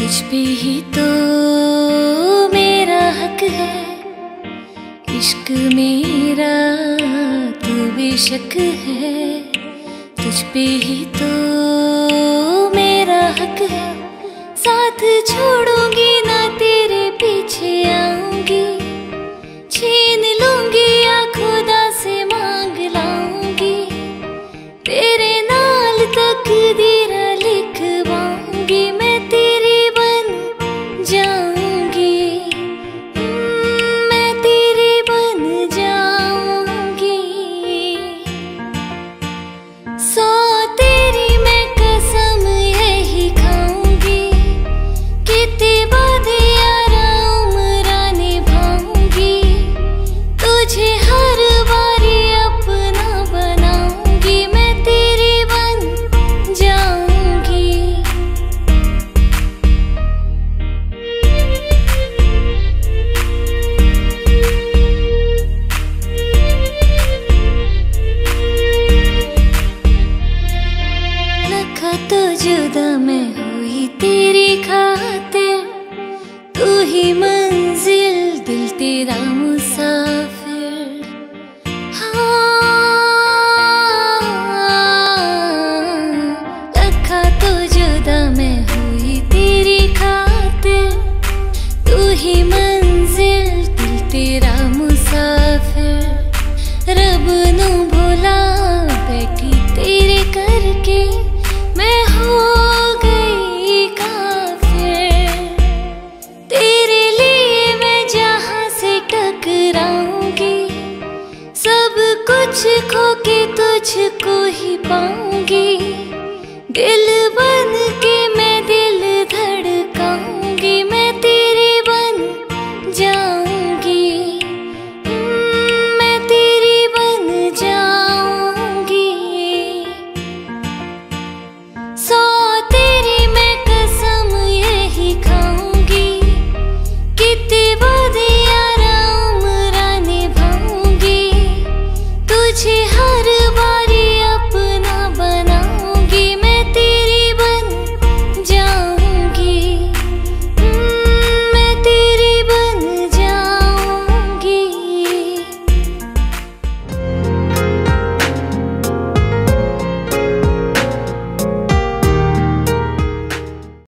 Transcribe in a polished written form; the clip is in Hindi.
तुझ पे ही तो मेरा हक है, इश्क मेरा तू बेशक है। तुझ पे ही तो मेरा हक है, साथ छोड़ूंगी ना तेरे पीछे आऊंगी। छीन लूंगी या खुदा से मांग लाऊंगी, तेरे नाल तकदीर लिखवाऊंगी। मैं तेरी बन जाऊंगी, मैं तेरी बन जाऊंगी। सौ तेरी मैं कसम यही खाऊंगी, कितने वादे यारा उम्र निभाऊंगी। तुझे हर बारी अपना बनाऊंगी, मैं तेरी बन जाऊंगी। लखा तो जुदा मैं हुई तेरी खातिर, तू ही मंजिल दिल तेरा मुसाफिर। लखा तो जुदा मैं हुई तेरी खातिर, तू ही मंजिल दिल तेरा मुसाफिर। रब नू भुला बैठी तेरे करके, मैं हो गई काफिर। तेरे लिए मैं जहां से टकराऊंगी, सब कुछ खो के तुझको ही पाऊंगी। दिल